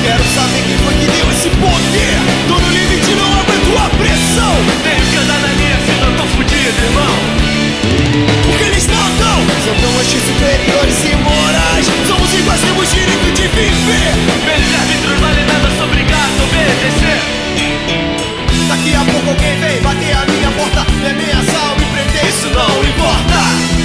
Quero saber quem foi que deu esse poder. Tô no limite, não aguento a pressão. Tenho que andar na linha, senão eu tô fudido, irmão. Porque eles mandam. São tão hostis, superiores e morais. Somos iguais, temos direito de viver. Livre-arbítrio não vale nada, sou obrigado a obedecer. Daqui a pouco alguém vem bater a minha porta, me ameaçar ou me prender, isso não importa.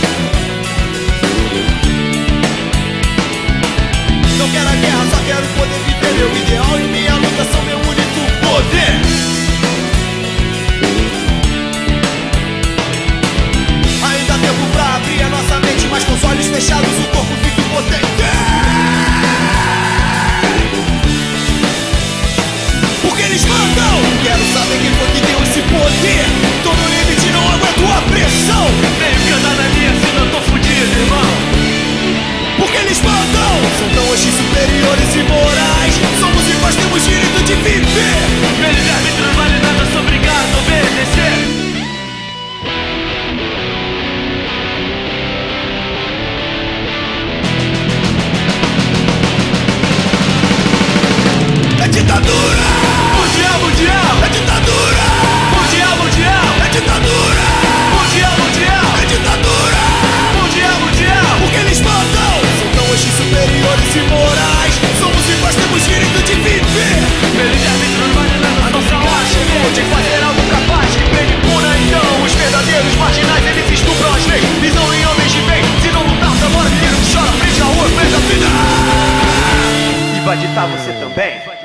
Não quero a guerra, só quero poder viver. Meu ideal e minha luta são meu único poder. Ainda há tempo pra abrir a nossa mente, mas com os olhos fechados o corpo fica impotente. Porque eles mandam. Quero saber quem foi que deu esse poder. Tô no limite, não aguento a pressão. Tenho que andar na linha, senão eu tô fudido, irmão. Porque eles mandam. São tão hostis, superiores e morais. Somos iguais, temos direito de viver. Livre-arbítrio não vale nada, sou obrigado a obedecer. É ditadura. Mundial, mundial. É ditadura. Mundial, mundial. É ditadura. Mundial, mundial. É ditadura. Mundial, mundial. Porque eles mandam. São tão hostis, superiores e morais. Somos iguais, temos direito de viver. Livre-arbítrio não vale nada, sou obrigado De fazer algo capaz que prende pura. Então os verdadeiros marginais, eles estupram as leis. Pisam em homens de bem. Se não lutar, tá mora, menino que chora frente à rua, frente à vida. E vai ditar você também.